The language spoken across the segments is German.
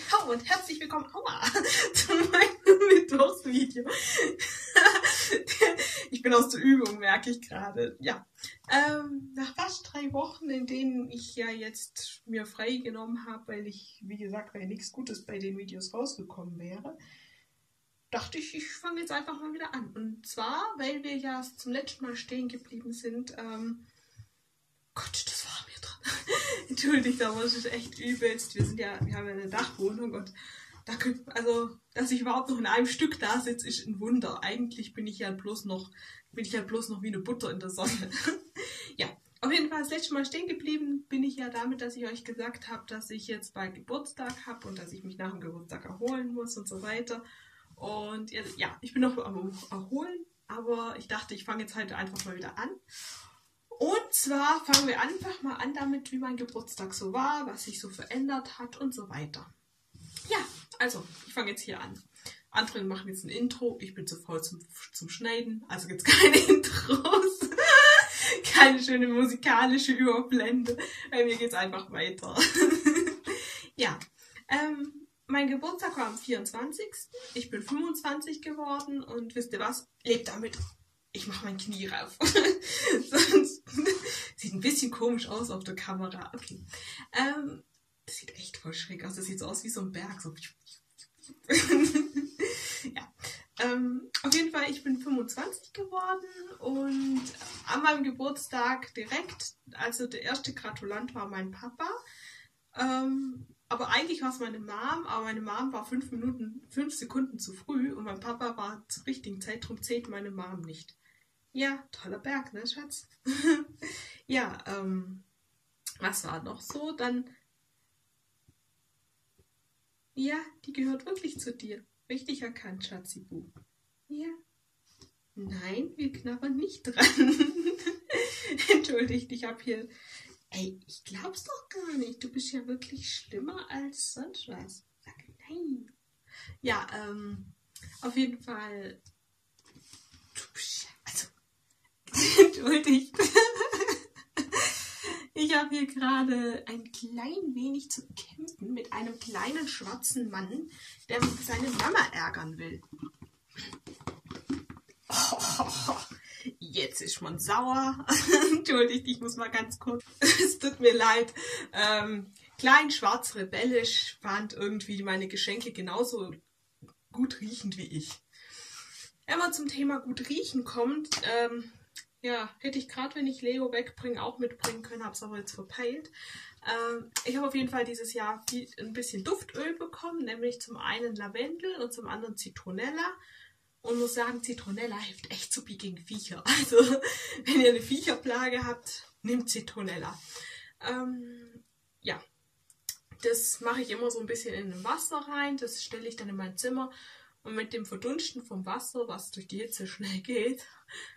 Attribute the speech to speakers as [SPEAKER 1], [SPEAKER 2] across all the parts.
[SPEAKER 1] Hallo und herzlich willkommen zu meinem Mittwochsvideo. Ich bin aus der Übung, merke ich gerade. Ja, nach fast 3 Wochen, in denen ich ja jetzt mir frei genommen habe, weil ich, wie gesagt, weil nichts Gutes bei den Videos rausgekommen wäre, dachte ich, ich fange jetzt einfach mal wieder an. Und zwar, weil wir ja zum letzten Mal stehen geblieben sind, Gott, das war mir dran. Entschuldigt, aber es ist echt übelst. Wir haben ja eine Dachwohnung und dass ich überhaupt noch in einem Stück da sitze, ist ein Wunder. Eigentlich bin ich ja bloß noch wie eine Butter in der Sonne. Ja, auf jeden Fall das letzte Mal stehen geblieben bin ich ja damit, dass ich euch gesagt habe, dass ich jetzt bald Geburtstag habe und dass ich mich nach dem Geburtstag erholen muss und so weiter. Und ja, ich bin noch am Erholen, aber ich dachte, ich fange jetzt heute einfach mal wieder an. Und zwar fangen wir einfach mal an damit, wie mein Geburtstag so war, was sich so verändert hat und so weiter. Ja, also, ich fange jetzt hier an. Andere machen jetzt ein Intro, ich bin zu faul zum Schneiden, also gibt es keine Intros. Keine schöne musikalische Überblende. Bei mir geht es einfach weiter. Ja, mein Geburtstag war am 24. Ich bin 25 geworden und wisst ihr was? Lebt damit. Ich mache mein Knie rauf. Sonst sieht ein bisschen komisch aus auf der Kamera. Okay. Das sieht echt voll schräg aus. Das sieht so aus wie so ein Berg. So. Ja. Auf jeden Fall, ich bin 25 geworden und an meinem Geburtstag direkt, also der erste Gratulant war mein Papa. Aber eigentlich war es meine Mom, aber meine Mom war 5 Sekunden zu früh und mein Papa war zur richtigen Zeit, darum zählt meine Mom nicht. Ja, toller Berg, ne, Schatz? Ja, was war noch so? Dann, ja, die gehört wirklich zu dir. Richtig erkannt, Schatzibu. Ja. Nein, wir knabbern nicht dran. Entschuldigt, ich habe hier... Ey, ich glaub's doch gar nicht. Du bist ja wirklich schlimmer als sonst was. Sag nein. Ja, auf jeden Fall... Du bist... Also... Entschuldigt. Ich habe hier gerade ein klein wenig zu kämpfen mit einem kleinen schwarzen Mann, der seine Mama ärgern will. Oh, jetzt ist man sauer. Entschuldigt, ich muss mal ganz kurz. Es tut mir leid. Klein, schwarz, rebellisch, fand irgendwie meine Geschenke genauso gut riechend wie ich. Wenn man zum Thema gut riechen kommt, ja, hätte ich gerade, wenn ich Leo wegbringe, auch mitbringen können, habe es aber jetzt verpeilt. Ich habe auf jeden Fall dieses Jahr ein bisschen Duftöl bekommen, nämlich zum einen Lavendel und zum anderen Zitronella. Und muss sagen, Zitronella hilft echt super gegen Viecher. Also, wenn ihr eine Viecherplage habt, nehmt Zitronella. Ja, das mache ich immer so ein bisschen in ein Wasser rein. Das stelle ich dann in mein Zimmer. Und mit dem Verdunsten vom Wasser, was durch die Hitze schnell geht,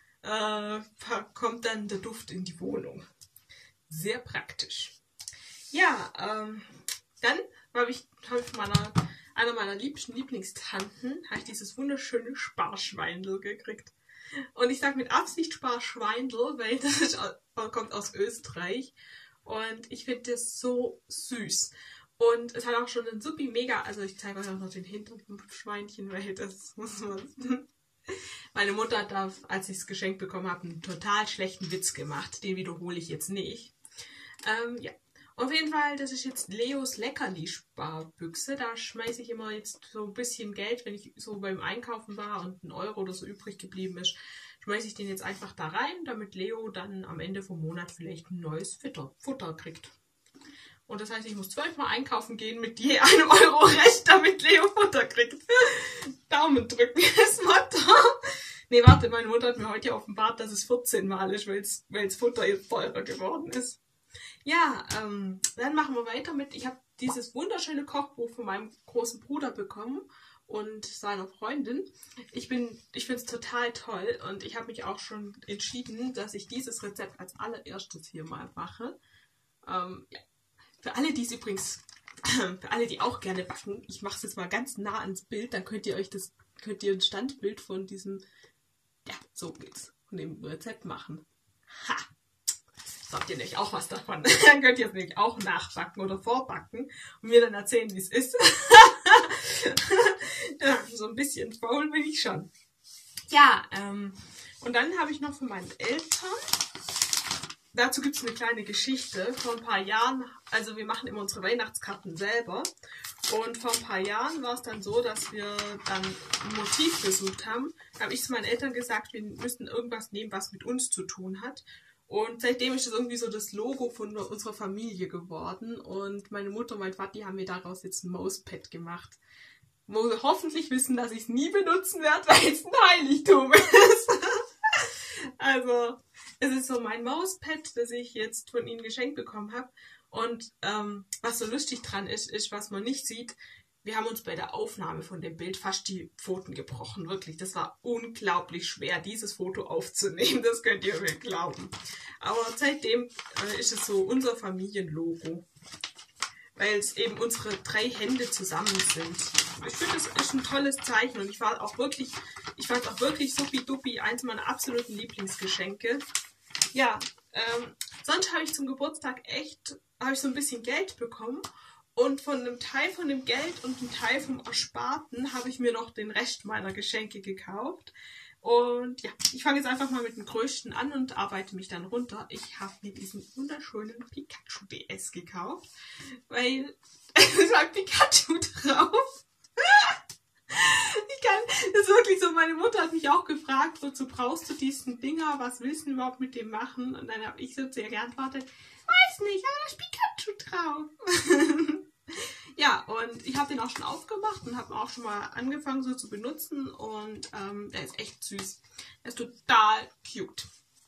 [SPEAKER 1] kommt dann der Duft in die Wohnung. Sehr praktisch. Ja, dann habe ich einer meiner liebsten Lieblingstanten, habe ich dieses wunderschöne Sparschweindl gekriegt. Und ich sage mit Absicht Sparschweindl, weil das kommt aus Österreich. Und ich finde das so süß. Und es hat auch schon einen supi mega, also ich zeige euch auch noch den Hinterschweinchen, weil das muss man... Meine Mutter hat da, als ich das Geschenk bekommen habe, einen total schlechten Witz gemacht. Den wiederhole ich jetzt nicht. Ja. Auf jeden Fall, das ist jetzt Leos Leckerli-Sparbüchse. Da schmeiße ich immer jetzt so ein bisschen Geld, wenn ich so beim Einkaufen war und 1 Euro oder so übrig geblieben ist, schmeiße ich den jetzt einfach da rein, damit Leo dann am Ende vom Monat vielleicht ein neues Futter kriegt. Und das heißt, ich muss 12 Mal einkaufen gehen mit je 1 Euro Rest, damit Leo Futter kriegt. Daumen drücken ist Motto. Nee, warte, meine Mutter hat mir heute offenbart, dass es 14 Mal ist, weil das Futter jetzt teurer geworden ist. Ja, dann machen wir weiter mit, ich habe dieses wunderschöne Kochbuch von meinem großen Bruder bekommen und seiner Freundin. Ich finde es total toll und ich habe mich auch schon entschieden, dass ich dieses Rezept als allererstes hier mal mache. Ja. Für alle, die es übrigens, für alle, die auch gerne backen, ich mache es jetzt mal ganz nah ans Bild, dann könnt ihr ein Standbild von diesem, ja, so geht's, von dem Rezept machen. Ha! So habt ihr nämlich auch was davon. Dann könnt ihr es nämlich auch nachbacken oder vorbacken und mir dann erzählen, wie es ist. Ja, so ein bisschen faul bin ich schon. Ja, und dann habe ich noch von meinen Eltern, dazu gibt es eine kleine Geschichte. Vor ein paar Jahren, also wir machen immer unsere Weihnachtskarten selber. Und vor ein paar Jahren war es dann so, dass wir dann ein Motiv gesucht haben. Da habe ich zu meinen Eltern gesagt, wir müssten irgendwas nehmen, was mit uns zu tun hat. Und seitdem ist das irgendwie so das Logo von unserer Familie geworden. Und meine Mutter und mein Vati haben mir daraus jetzt ein Mauspad gemacht. Wo sie hoffentlich wissen, dass ich es nie benutzen werde, weil es ein Heiligtum ist. Also, es ist so mein Mauspad, das ich jetzt von ihnen geschenkt bekommen habe. Und was so lustig dran ist, was man nicht sieht, wir haben uns bei der Aufnahme von dem Bild fast die Pfoten gebrochen. Wirklich, das war unglaublich schwer, dieses Foto aufzunehmen. Das könnt ihr mir glauben. Aber seitdem ist es so unser Familienlogo. Weil es eben unsere 3 Hände zusammen sind. Ich finde, das ist ein tolles Zeichen. Und ich fand auch wirklich supi-dupi eins meiner absoluten Lieblingsgeschenke. Ja, sonst habe ich zum Geburtstag habe ich so ein bisschen Geld bekommen. Und von einem Teil von dem Geld und einem Teil vom Ersparten habe ich mir noch den Rest meiner Geschenke gekauft. Und ja, ich fange jetzt einfach mal mit dem Größten an und arbeite mich dann runter. Ich habe mir diesen wunderschönen Pikachu DS gekauft, weil es war Pikachu drauf. Das ist wirklich so, meine Mutter hat mich auch gefragt, wozu brauchst du diesen Dinger, was willst du überhaupt mit dem machen? Und dann habe ich so zu ihr geantwortet, weiß nicht, aber da ist Pikachu drauf. Ja, und ich habe den auch schon aufgemacht und habe auch schon mal angefangen so zu benutzen und der ist echt süß. Der ist total cute.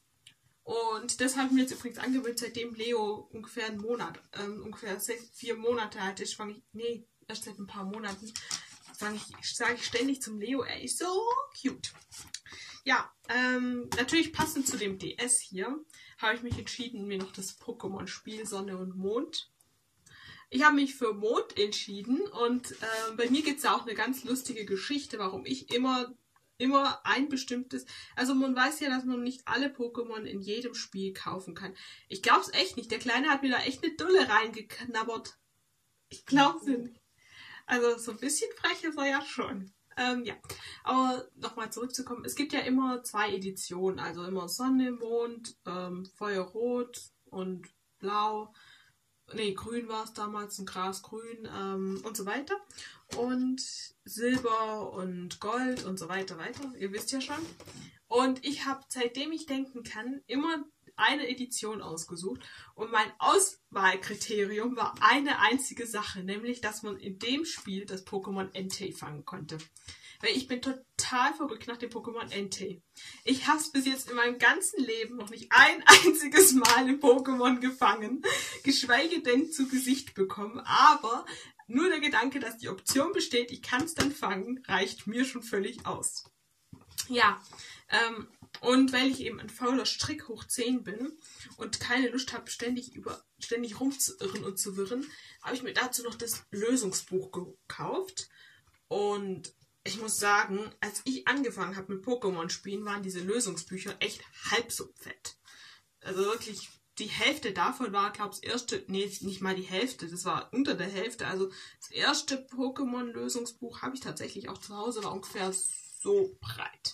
[SPEAKER 1] Und das habe ich mir jetzt übrigens angewöhnt, seitdem Leo ungefähr einen Monat, ungefähr 4 Monate alt ist, erst seit ein paar Monaten, sage ich ständig zum Leo, er ist so cute. Ja, natürlich passend zu dem DS hier, habe ich mich entschieden, mir noch das Pokémon-Spiel Sonne und Mond. Ich habe mich für Mond entschieden und bei mir gibt es auch eine ganz lustige Geschichte, warum ich immer ein bestimmtes... Also man weiß ja, dass man nicht alle Pokémon in jedem Spiel kaufen kann. Ich glaube es echt nicht. Der Kleine hat mir da echt eine Dulle reingeknabbert. Ich glaube es nicht. Also so ein bisschen frech ist er ja schon. Ja, aber nochmal zurückzukommen. Es gibt ja immer 2 Editionen. Also immer Sonne, Mond, Feuerrot und Blau. Nee, grün war es damals, ein Grasgrün und so weiter. Und Silber und Gold und so weiter. Ihr wisst ja schon. Und ich habe, seitdem ich denken kann, immer eine Edition ausgesucht. Und mein Auswahlkriterium war eine einzige Sache, nämlich, dass man in dem Spiel das Pokémon Entei fangen konnte. Weil ich bin total verrückt nach dem Pokémon Entei. Ich habe es bis jetzt in meinem ganzen Leben noch nicht ein einziges Mal im Pokémon gefangen, geschweige denn zu Gesicht bekommen. Aber nur der Gedanke, dass die Option besteht, ich kann es dann fangen, reicht mir schon völlig aus. Ja, und weil ich eben ein fauler Strick hoch 10 bin und keine Lust habe, ständig rumzuirren und zu wirren, habe ich mir dazu noch das Lösungsbuch gekauft. Und ich muss sagen, als ich angefangen habe mit Pokémon-Spielen, waren diese Lösungsbücher echt halb so fett. Also wirklich, die Hälfte davon war, glaube ich, das erste, nee, nicht mal die Hälfte, das war unter der Hälfte. Also das erste Pokémon-Lösungsbuch habe ich tatsächlich auch zu Hause, war ungefähr so breit.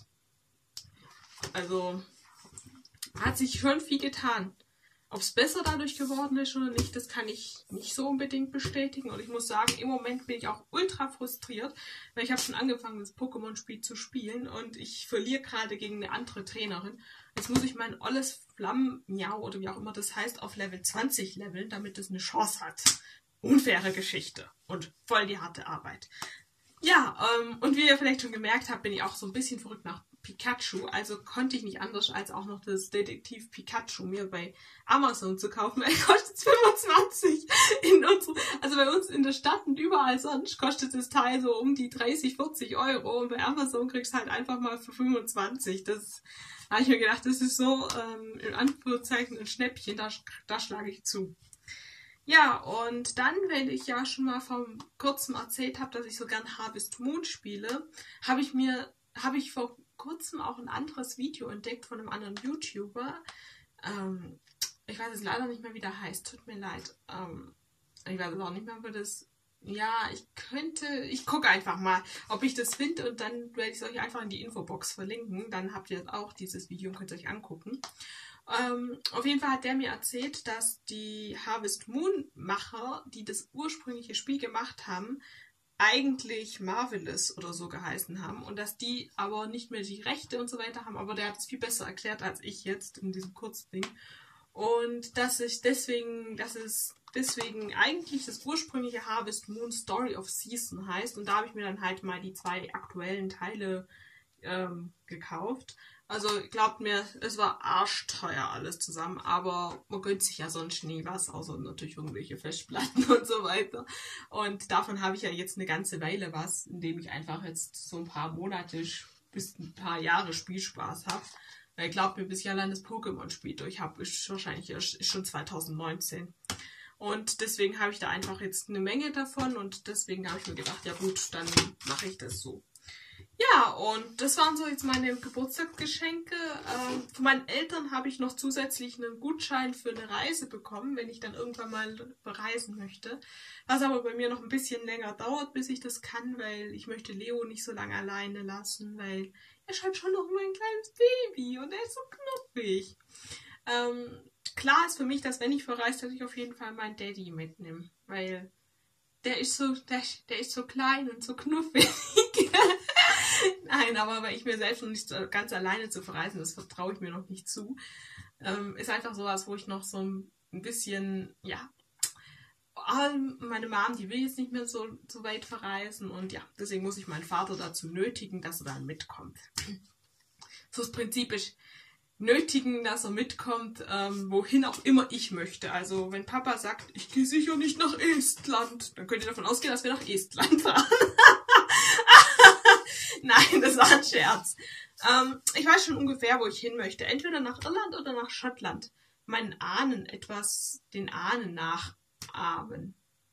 [SPEAKER 1] Also hat sich schon viel getan. Ob es besser dadurch geworden ist oder nicht, das kann ich nicht so unbedingt bestätigen. Und ich muss sagen, im Moment bin ich auch ultra frustriert, weil ich habe schon angefangen, das Pokémon-Spiel zu spielen und ich verliere gerade gegen eine andere Trainerin. Jetzt muss ich mein olles Flammenmiau oder wie auch immer das heißt, auf Level 20 leveln, damit es eine Chance hat. Unfaire Geschichte und voll die harte Arbeit. Ja, und wie ihr vielleicht schon gemerkt habt, bin ich auch so ein bisschen verrückt nach Pikachu, also konnte ich nicht anders als auch noch das Detektiv Pikachu mir bei Amazon zu kaufen. Er kostet 25 also bei uns in der Stadt und überall sonst kostet das Teil so um die 30, 40 Euro und bei Amazon kriegst du halt einfach mal für 25. Das habe ich mir gedacht, das ist so in Anführungszeichen ein Schnäppchen, da schlage ich zu. Ja, und dann, wenn ich ja schon mal vor kurzem erzählt habe, dass ich so gern Harvest Moon spiele, habe ich vor kurzem auch ein anderes Video entdeckt von einem anderen YouTuber. Ich weiß es leider nicht mehr, wie der heißt. Tut mir leid. Ich weiß es auch nicht mehr, wie das... Ja, ich gucke einfach mal, ob ich das finde und dann werde ich es euch einfach in die Infobox verlinken. Dann habt ihr auch dieses Video und könnt es euch angucken. Auf jeden Fall hat der mir erzählt, dass die Harvest Moon Macher, die das ursprüngliche Spiel gemacht haben, eigentlich Marvelous oder so geheißen haben und dass die aber nicht mehr die Rechte und so weiter haben, aber der hat es viel besser erklärt als ich jetzt in diesem Kurzding. Und dass es deswegen eigentlich das ursprüngliche Harvest Moon Story of Season heißt. Und da habe ich mir dann halt mal die 2 aktuellen Teile gekauft. Also glaubt mir, es war arschteuer alles zusammen, aber man gönnt sich ja sonst nie was, außer natürlich irgendwelche Festplatten und so weiter. Und davon habe ich ja jetzt eine ganze Weile was, indem ich einfach jetzt so ein paar Monate bis ein paar Jahre Spielspaß habe. Weil glaubt mir, bis ich allein das Pokémon-Spiel durch habe, ist wahrscheinlich ist schon 2019. Und deswegen habe ich da einfach jetzt eine Menge davon und deswegen habe ich mir gedacht, ja gut, dann mache ich das so. Ja, und das waren so jetzt meine Geburtstagsgeschenke. Von meinen Eltern habe ich noch zusätzlich einen Gutschein für eine Reise bekommen, wenn ich dann irgendwann mal bereisen möchte. Was aber bei mir noch ein bisschen länger dauert, bis ich das kann, weil ich möchte Leo nicht so lange alleine lassen, weil er ist halt schon noch mein kleines Baby und er ist so knuffig. Klar ist für mich, dass wenn ich verreise, dass ich auf jeden Fall meinen Daddy mitnehme, weil der ist so klein und so knuffig. Nein, aber weil ich mir selbst noch nicht so ganz alleine zu verreisen, das vertraue ich mir noch nicht zu. Ist einfach sowas, wo ich noch so ein bisschen, ja, meine Mom, die will jetzt nicht mehr so weit verreisen und ja, deswegen muss ich meinen Vater dazu nötigen, dass er dann mitkommt. So das Prinzip ist, nötigen, dass er mitkommt, wohin auch immer ich möchte. Also wenn Papa sagt, ich gehe sicher nicht nach Estland, dann könnt ihr davon ausgehen, dass wir nach Estland fahren. Nein, das war ein Scherz. Ich weiß schon ungefähr, wo ich hin möchte. Entweder nach Irland oder nach Schottland. Meinen Ahnen den Ahnen nachahmen.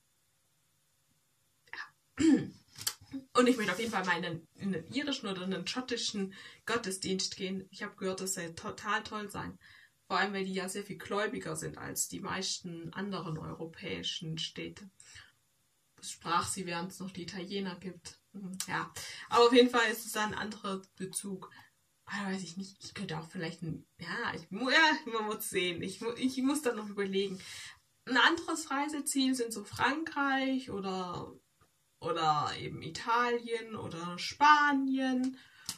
[SPEAKER 1] Ja. Und ich möchte auf jeden Fall mal in einen irischen oder einen schottischen Gottesdienst gehen. Ich habe gehört, das soll total toll sein. Vor allem, weil die ja sehr viel gläubiger sind als die meisten anderen europäischen Städte. Sprach sie, während es noch die Italiener gibt. Ja, aber auf jeden Fall ist es da ein anderer Bezug. Aber weiß ich nicht, ich könnte auch vielleicht man muss sehen. Ich muss dann noch überlegen. Ein anderes Reiseziel sind so Frankreich oder eben Italien oder Spanien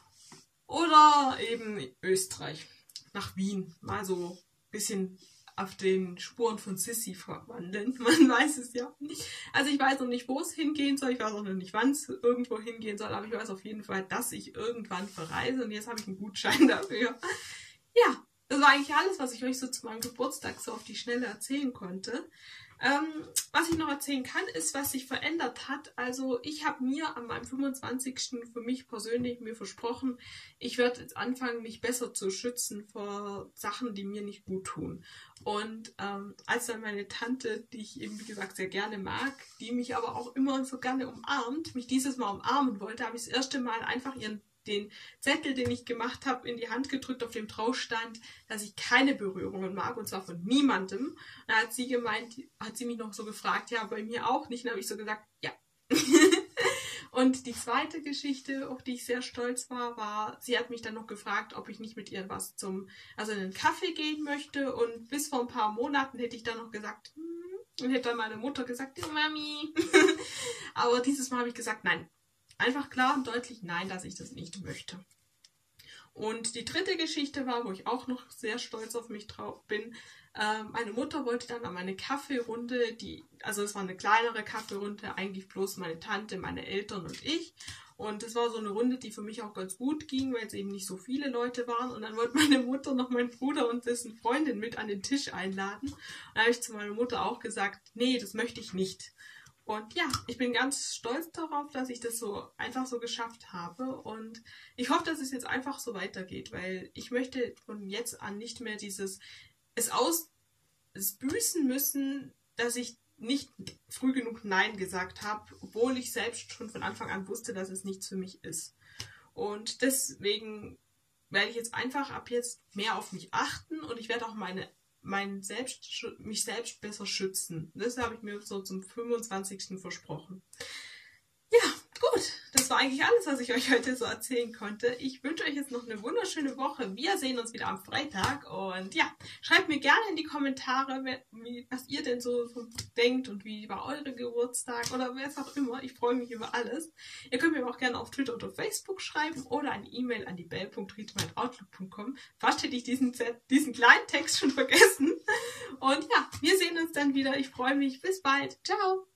[SPEAKER 1] oder eben Österreich. Nach Wien. Mal so ein bisschen auf den Spuren von Sissi verwandeln. Man weiß es ja nicht. Also ich weiß noch nicht, wo es hingehen soll. Ich weiß auch noch nicht, wann es irgendwo hingehen soll. Aber ich weiß auf jeden Fall, dass ich irgendwann verreise. Und jetzt habe ich einen Gutschein dafür. Ja, das war eigentlich alles, was ich euch so zu meinem Geburtstag so auf die Schnelle erzählen konnte. Was ich noch erzählen kann, ist, was sich verändert hat. Also ich habe mir an meinem 25. für mich persönlich versprochen, ich werde jetzt anfangen, mich besser zu schützen vor Sachen, die mir nicht gut tun. Und als dann meine Tante, die ich eben wie gesagt sehr gerne mag, die mich aber auch immer so gerne umarmt, mich dieses Mal umarmen wollte, habe ich das erste Mal einfach den Zettel, den ich gemacht habe, in die Hand gedrückt, auf dem drauf stand, dass ich keine Berührungen mag, und zwar von niemandem. Da hat sie mich noch so gefragt, ja, bei mir auch nicht. Und dann habe ich so gesagt, ja. Und die zweite Geschichte, auf die ich sehr stolz war, sie hat mich dann noch gefragt, ob ich nicht mit ihr in einen Kaffee gehen möchte. Und bis vor ein paar Monaten hätte ich dann noch gesagt, und hätte dann meine Mutter gesagt, ja, Mami. Aber dieses Mal habe ich gesagt, nein. Einfach klar und deutlich nein, dass ich das nicht möchte. Und die dritte Geschichte war, wo ich auch noch sehr stolz auf mich drauf bin. Meine Mutter wollte dann an meine Kaffeerunde, es war eine kleinere Kaffeerunde, eigentlich bloß meine Tante, meine Eltern und ich. Und es war so eine Runde, die für mich auch ganz gut ging, weil es eben nicht so viele Leute waren. Und dann wollte meine Mutter noch meinen Bruder und dessen Freundin mit an den Tisch einladen. Und da habe ich zu meiner Mutter auch gesagt, nee, das möchte ich nicht. Und ja, ich bin ganz stolz darauf, dass ich das so einfach so geschafft habe. Und ich hoffe, dass es jetzt einfach so weitergeht, weil ich möchte von jetzt an nicht mehr es büßen müssen, dass ich nicht früh genug Nein gesagt habe, obwohl ich selbst schon von Anfang an wusste, dass es nichts für mich ist. Und deswegen werde ich jetzt einfach ab jetzt mehr auf mich achten und ich werde auch meine mich selbst besser schützen. Das habe ich mir so zum 25. versprochen. Ja, gut. Das war eigentlich alles, was ich euch heute so erzählen konnte. Ich wünsche euch jetzt noch eine wunderschöne Woche. Wir sehen uns wieder am Freitag. Und ja, schreibt mir gerne in die Kommentare, was ihr denn so denkt und wie war eure Geburtstag oder was auch immer. Ich freue mich über alles. Ihr könnt mir auch gerne auf Twitter oder Facebook schreiben oder eine E-Mail an die bell.rita@outlook.com. Fast hätte ich diesen kleinen Text schon vergessen. Und ja, wir sehen uns dann wieder. Ich freue mich. Bis bald. Ciao.